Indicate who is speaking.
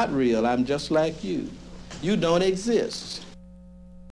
Speaker 1: not real. I'm just like you. You don't exist.